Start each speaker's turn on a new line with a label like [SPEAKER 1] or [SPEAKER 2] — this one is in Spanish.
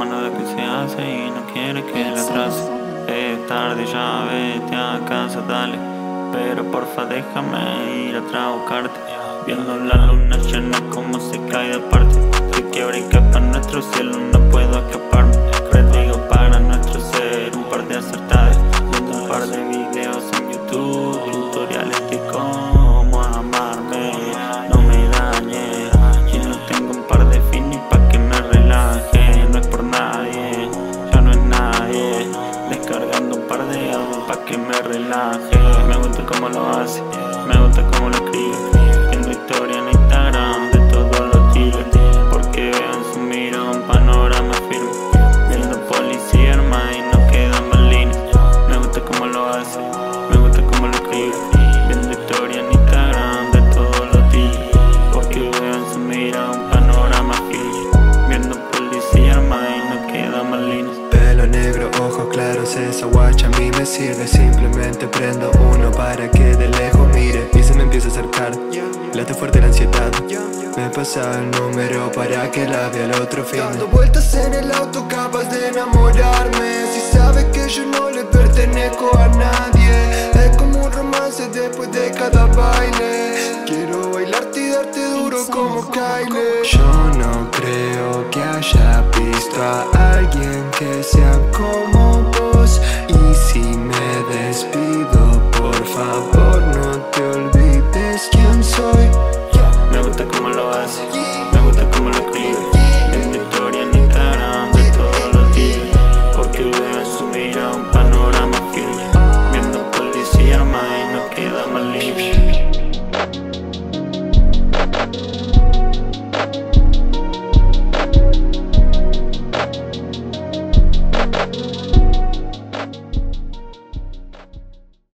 [SPEAKER 1] mano de que se hace y no quiere que la atrase. Es tarde, ya vete a casa, dale. Pero porfa déjame ir atrás a buscarte. Viendo la luna llena como se cae de parte. Se quiebra y capa nuestro cielo, no puedo escaparme. Predigo para nuestro ser un par de acertades. Viendo un par de videos en YouTube, tutoriales de cómo amarme. No me dañes, y no tengo un par de finis pa' que me relaje. No es por nadie, ya no es nadie. Descargando un par de audios pa' que me relaje. Me gusta cómo lo hace, me gusta cómo lo escribe. Viendo historia en Instagram de todos los tigres, porque veo en su mira un panorama firme. Viendo policía armada y no queda más línea. Me gusta cómo lo hace, me gusta cómo lo escribe. Viendo historia en Instagram de todos los tigres, porque veo en su mira un panorama firme. Viendo policía armada y no queda más línea.
[SPEAKER 2] Pelo negro, ojos claros, esa guacha a mí me sirve. Simplemente prendo uno para que de lejos mire y se me empieza a acercar. Late fuerte la ansiedad, me pasa el número para que la vea al otro fin. Dando vueltas en el auto capaz de enamorarme. Si sabe que yo no le pertenezco a nadie. Es como un romance después de cada baile. Quiero bailarte y darte duro como Kylie. Yo no creo que haya visto a